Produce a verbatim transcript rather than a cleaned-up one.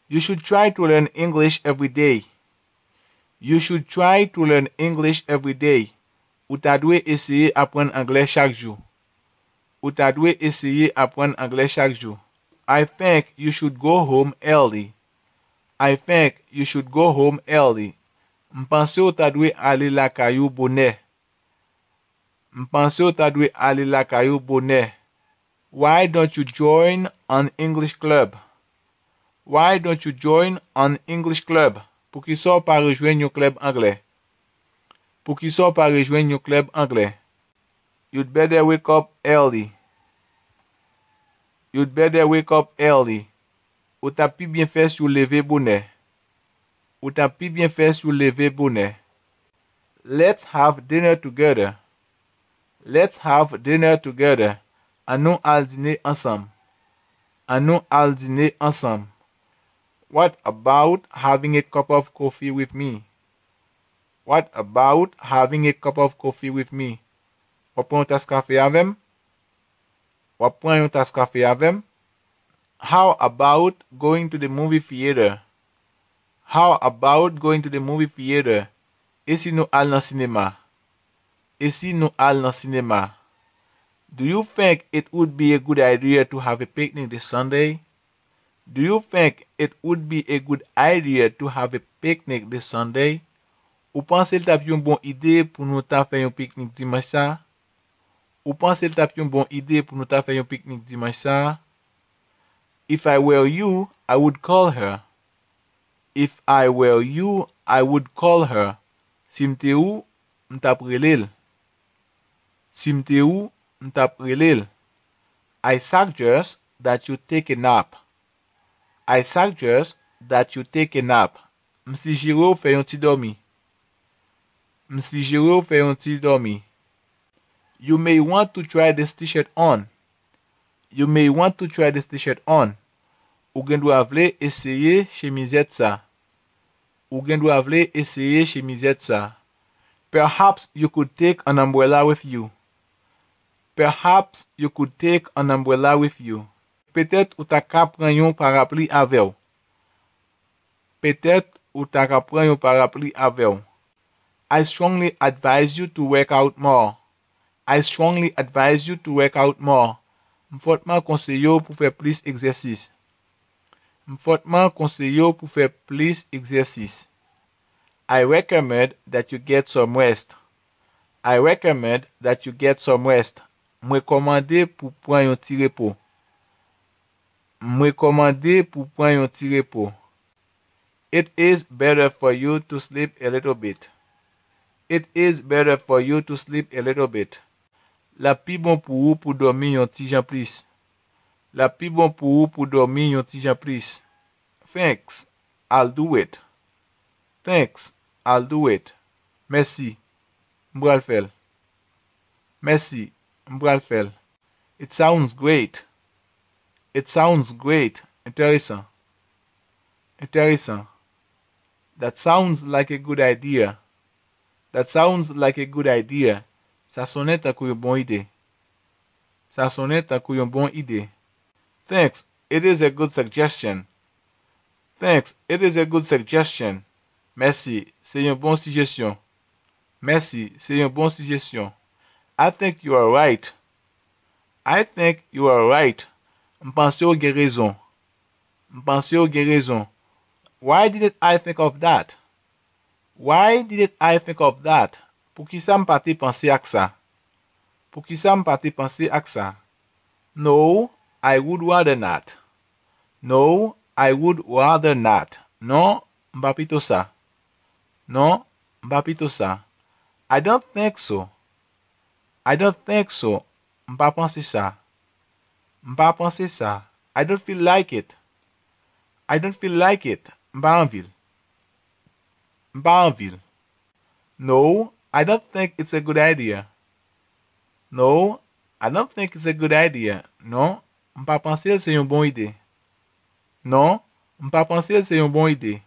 You should try to learn English every day. You should try to learn English every day. Ou ta dwe eseye apprendre anglais chaque jour. Ou ta dwe eseye apprendre anglais chaque jour. I think you should go home early. I think you should go home early. M'pense ou ta dwe ale la kayou bonne. M'pense ou ta dwe ale la kayou bonne. Why don't you join an English club? Why don't you join an English club? Pour qui sort pas rejoindre un club anglais? Pour qui sort pas rejoindre un club anglais? You'd better wake up early. You'd better wake up early. Ou ta pi bien fait sur lever bonnet. Ou ta pi bien fait sur lever bonnet. Let's have dinner together. Let's have dinner together. An nou al dîner ensemble. An nou al dîner ensemble. What about having a cup of coffee with me? What about having a cup of coffee with me? Wap pran yon tas café avem? Wap pran yon tas café avem? How about going to the movie theater? How about going to the movie theater? E si nou al nan sinema? E si nou al nan sinema? Do you think it would be a good idea to have a picnic this Sunday? Do you think it would be a good idea to have a picnic this Sunday? Ou pense l tap yon bon ide pou nou ta fè yon picnic dimanche sa? Ou pense l tap yon bon ide pou nou ta fè yon picnic dimanche sa? If I were you, I would call her. If I were you, I would call her. Si mte ou, m'tap relel. Si mte ou, m'tap relel. I suggest that you take a nap. I suggest that you take a nap. M'si jiro fè yon ti dormi. M'si jiro fè yon ti dormi. You may want to try this t-shirt on. You may want to try this t-shirt on. Ou gen dwa vle eseye chemizet sa. Ou gen dwa vle eseye chemizet sa. Perhaps you could take an umbrella with you. Perhaps you could take an umbrella with you. Peut-être ou ta ka pran yon parapluie avew. Peut-être ou ta ka pran yon parapluie avew. I strongly advise you to work out more. I strongly advise you to work out more. M'fortman konseyo pou fè plis eksersis. M'fortman konseyo pou fè plis eksersis. I recommend that you get some rest. I recommend that you get some rest. Mwen komande pou pran yon ti repo. Mwen komande pou pran yon ti repo. It is better for you to sleep a little bit. It is better for you to sleep a little bit. La pi bon pou ou pou dormi yon ti jan plis. La pi bon pou ou pou dormi yon ti jan plis. Thanks, I'll do it. Thanks, I'll do it. Merci, mbral fel. Merci, mbral fel. It sounds great. It sounds great. Intéressant. Intéressant. That sounds like a good idea. That sounds like a good idea. Sa sonne takou yon bon ide. Sa sonne takou yon bon ide. Thanks, it is a good suggestion. Thanks, it is a good suggestion. Merci, c'est yon bon suggestion. Merci, c'est yon bon suggestion. I think you are right. I think you are right. M'pense ou gen raison. M'pense ou gen raison. Why didn't I think of that? Why didn't I think of that? Pou ki sa m'pate pense ak sa? Pou ki sa m'pate pense ak sa? No, I would rather not. No, I would rather not. Non, m'pa pito sa. Non, m'pa pito sa. I don't think so. I don't think so. M'pa pense sa. M'pa pense sa. I don't feel like it. I don't feel like it. M'pa anvil. M'pa anvil. No, I don't think it's a good idea. No, I don't think it's a good idea. Non, m'pa pense se yon bon ide. Non, m'pa pense se yon bon ide.